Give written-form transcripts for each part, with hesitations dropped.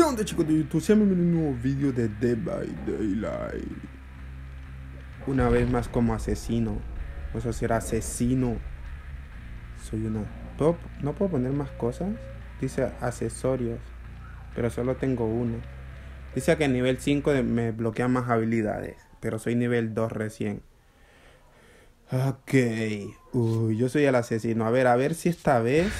¿Qué onda, chicos de YouTube? Sean bienvenidos a un nuevo vídeo de Dead by Daylight. Una vez más como asesino. Eso será asesino. Soy una top. No puedo poner más cosas. Dice accesorios, pero solo tengo uno. Dice que nivel 5 me bloquea más habilidades, pero soy nivel 2 recién. Ok. Uy, yo soy el asesino. A ver si esta vez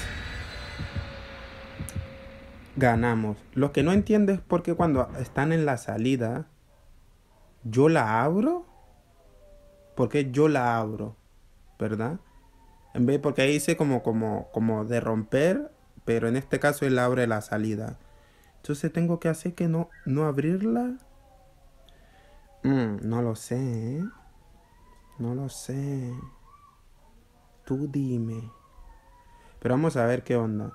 ganamos. Lo que no entiendo es por qué cuando están en la salida yo la abro. ¿Por qué yo la abro? ¿Verdad? En vez, porque ahí dice como de romper, pero en este caso él abre la salida. Entonces tengo que hacer que no abrirla. No lo sé, ¿eh? No lo sé. Tú dime. Pero vamos a ver qué onda.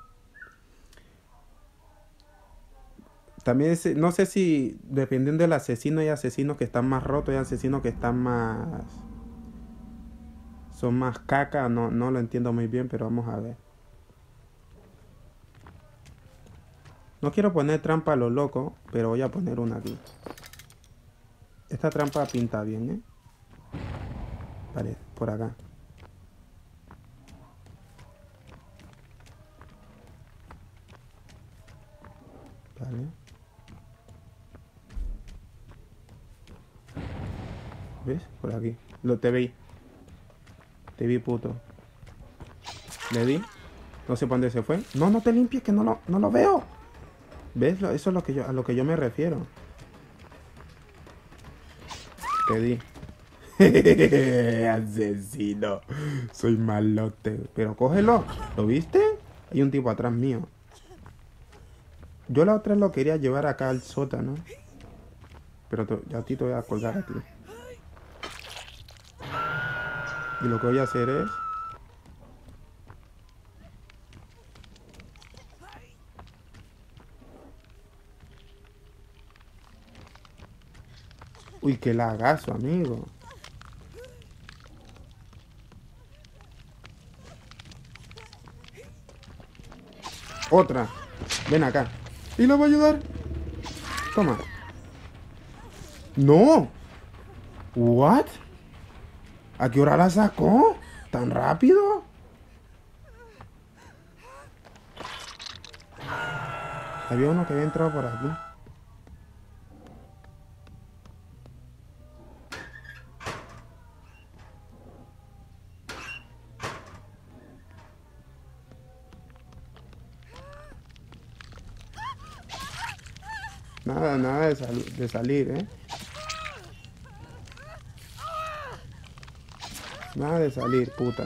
También no sé si dependiendo del asesino hay asesinos que están más rotos, hay asesinos que están más... son más caca, no lo entiendo muy bien, pero vamos a ver. No quiero poner trampa a lo loco, pero voy a poner una aquí. Esta trampa pinta bien, ¿eh? Vale, por acá. Vale. ¿Ves? Por aquí. Te vi. Te vi, puto. Le di. No sé por dónde se fue. No te limpies, que no lo veo. ¿Ves? Eso es a lo que yo me refiero. Te di. Asesino. Soy malote. Pero cógelo. ¿Lo viste? Hay un tipo atrás mío. Yo la otra lo quería llevar acá al sótano. Pero ya a ti te voy a colgar a ti. Y lo que voy a hacer es... Uy, qué lagazo, amigo. Otra. Ven acá. ¿Y lo voy a ayudar? Toma. ¡No! ¿What? ¿A qué hora la sacó? ¿Tan rápido? Había uno que había entrado por aquí. Nada de salir, ¿eh? Nada de salir, puta.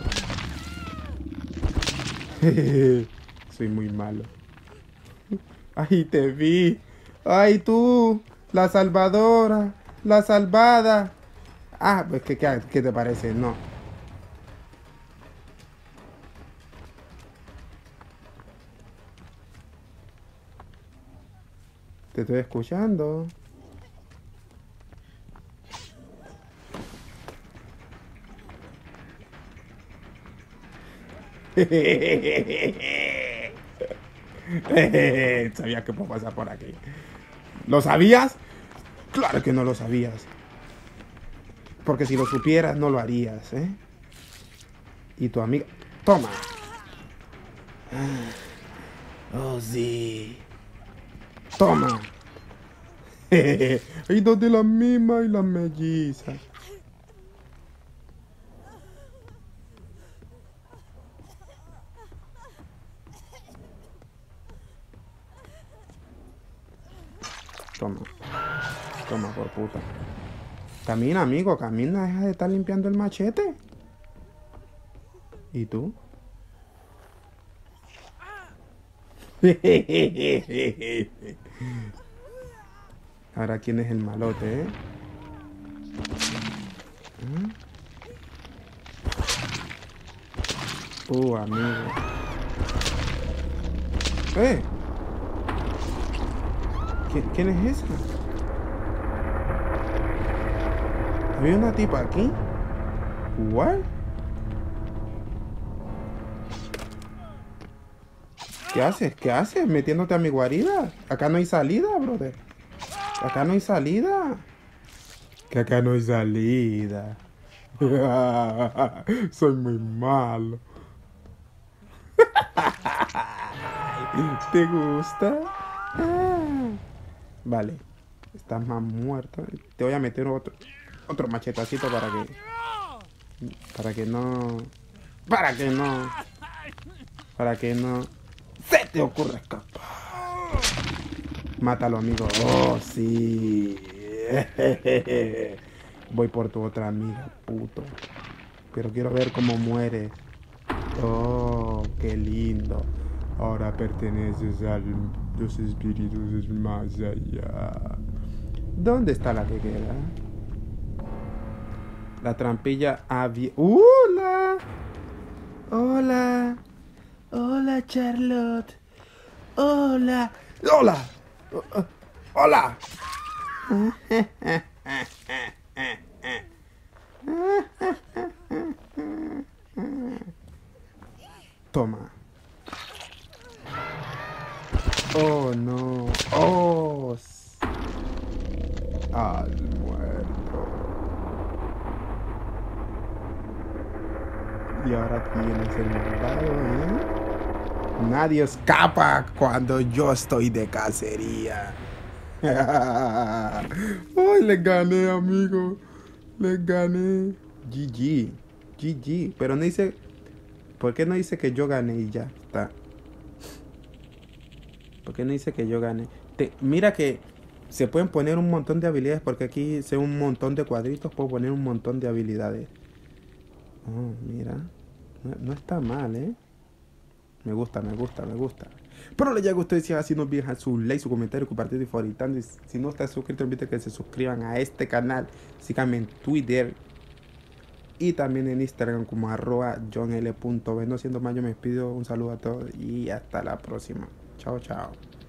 Soy muy malo. ¡Ay, te vi! ¡Ay, tú! ¡La salvadora! ¡La salvada! Ah, pues, ¿qué te parece? No. Te estoy escuchando. Sabía que puedo pasar por aquí. ¿Lo sabías? Claro que no lo sabías. Porque si lo supieras, no lo harías, ¿eh? Y tu amiga... ¡Toma! Oh, sí. ¡Toma! Hay dos de la misma y las mellizas. Toma. Toma, por puta. Camina, amigo, camina. Deja de estar limpiando el machete. ¿Y tú? Ahora, ¿quién es el malote, eh? Amigo. ¿Quién es esa? ¿Había una tipa aquí? ¿What? ¿Qué haces? ¿Qué haces? Metiéndote a mi guarida. Acá no hay salida, brother. Acá no hay salida. Que acá no hay salida. Soy muy malo. ¿Te gusta? Vale. Estás más muerto. Te voy a meter otro machetacito para que no... Para que no se te ocurra escapar. Mátalo, amigo. Oh, sí. Voy por tu otra amiga, puto. Pero quiero ver cómo muere. Oh, qué lindo. Ahora perteneces a los espíritus más allá. ¿Dónde está la que queda? La trampilla había... ¡Hola! Hola. Hola, Charlotte. Hola. Hola. Hola. Toma. Oh, no. Oh. Al muerto. Y ahora tienes el malvado, ¿eh? Nadie escapa cuando yo estoy de cacería. ¡Ay, le gané, amigo! Le gané. GG. GG. Pero no dice... ¿Por qué no dice que yo gané y ya está? ¿Por qué no dice que yo gané? Mira que se pueden poner un montón de habilidades porque aquí se un montón de cuadritos. Puedo poner un montón de habilidades. Oh, mira. No está mal, ¿eh? Me gusta, me gusta, me gusta. Pero le llega a ustedes si así no olviden su like, su comentario, compartir y favoritando. Y si no están suscritos, invito a que se suscriban a este canal. Síganme en Twitter y también en Instagram como @johnl.b. No siendo más, yo me despido. Un saludo a todos y hasta la próxima. Chao, chao.